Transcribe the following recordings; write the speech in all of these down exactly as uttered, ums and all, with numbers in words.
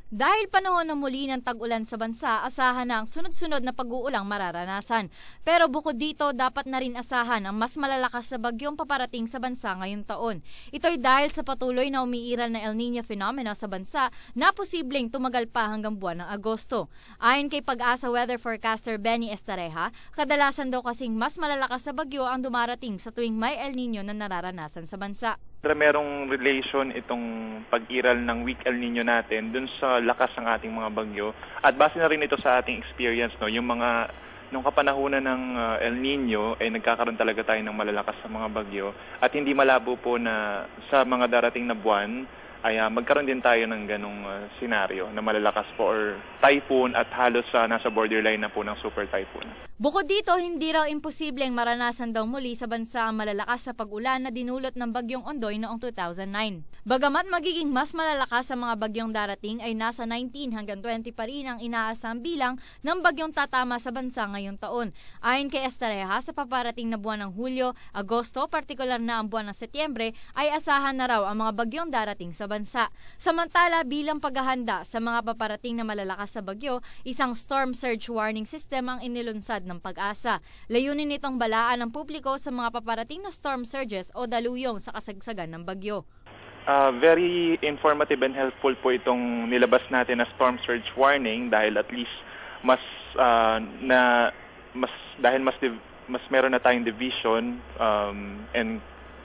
Dahil panahon na muli ng tag-ulan sa bansa, asahan na ang sunod-sunod na pag-uulang mararanasan. Pero bukod dito, dapat na rin asahan ang mas malalakas na bagyong paparating sa bansa ngayong taon. Ito'y dahil sa patuloy na umiiral na El Niño phenomena sa bansa na posibleng tumagal pa hanggang buwan ng Agosto. Ayon kay Pag-asa weather forecaster Benny Estareja, kadalasan daw kasing mas malalakas na bagyo ang dumarating sa tuwing may El Niño na nararanasan sa bansa. Merong relation itong pag-iral ng weak El Niño natin dun sa lakas ng ating mga bagyo. At base na rin ito sa ating experience, no, yung mga nung kapanahunan ng uh, El Niño ay eh, nagkakaroon talaga tayo ng malalakas sa mga bagyo at hindi malabo po na sa mga darating na buwan ay uh, magkaroon din tayo ng ganong uh, senaryo na malalakas po or typhoon at halos uh, nasa borderline na po ng super typhoon. Bukod dito, hindi raw imposibleng maranasan daw muli sa bansa ang malalakas sa pag-ulan na dinulot ng bagyong Ondoy noong two thousand nine. Bagamat magiging mas malalakas sa mga bagyong darating ay nasa nineteen hanggang twenty pa rin ang inaasang bilang ng bagyong tatama sa bansa ngayong taon. Ayon kay Estareja, sa paparating na buwan ng Hulyo, Agosto, partikular na ang buwan ng Setyembre, ay asahan na raw ang mga bagyong darating sa bansa. Samantala, bilang paghahanda sa mga paparating na malalakas sa bagyo, isang storm surge warning system ang inilunsad ng Pag-asa. Layunin nitong balaan ng publiko sa mga paparating na storm surges o daluyong sa kasagsagan ng bagyo. Uh, very informative and helpful po itong nilabas natin na storm surge warning dahil at least mas uh, na mas dahil mas mas meron na tayong division um, and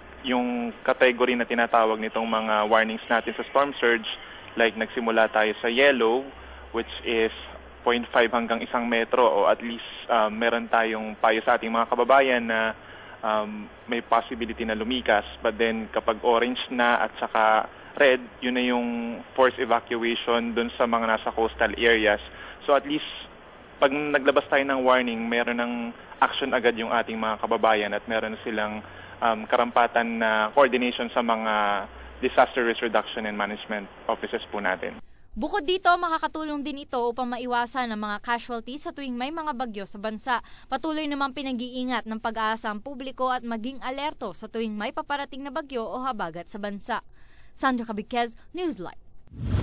yung category na tinatawag nitong mga warnings natin sa storm surge, like nagsimula tayo sa yellow, which is zero point five hanggang isang metro, o at least um, meron tayong payo sa ating mga kababayan na um, may possibility na lumikas. But then kapag orange na at saka red, yun na yung forced evacuation dun sa mga nasa coastal areas. So at least pag naglabas tayo ng warning, meron ng action agad yung ating mga kababayan at meron silang Um, karampatan na coordination sa mga disaster risk reduction and management offices po natin. Bukod dito, makakatulong din ito upang maiwasan ang mga casualties sa tuwing may mga bagyo sa bansa. Patuloy namang pinag-iingat ng Pag-asa ang publiko at maging alerto sa tuwing may paparating na bagyo o habagat sa bansa. Sandra Cabiquez, Newsline.